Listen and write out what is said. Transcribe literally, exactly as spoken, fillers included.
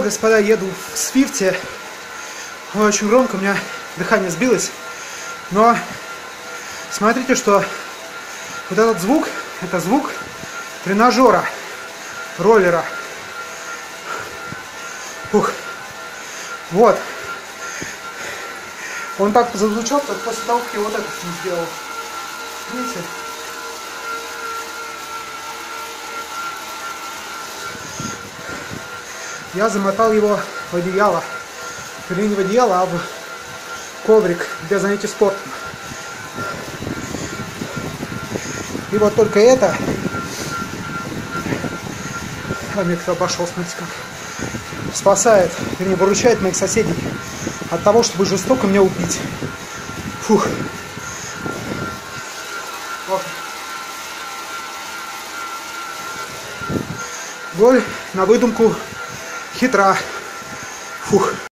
господа, еду в Свифте. Очень громко, у меня дыхание сбилось. Но смотрите, что вот этот звук, это звук тренажера, роллера. Ух. Вот. Он так зазвучал, только после того, как я вот это не сделал. Видите? Я замотал его в одеяло. Или не в одеяло, а в коврик для занятий спортом. И вот только это... А мне кто обошел, смотрите как. Спасает, вернее, выручает моих соседей от того, чтобы жестоко меня убить. Фух. Вот. Боль на выдумку хитра. Фух.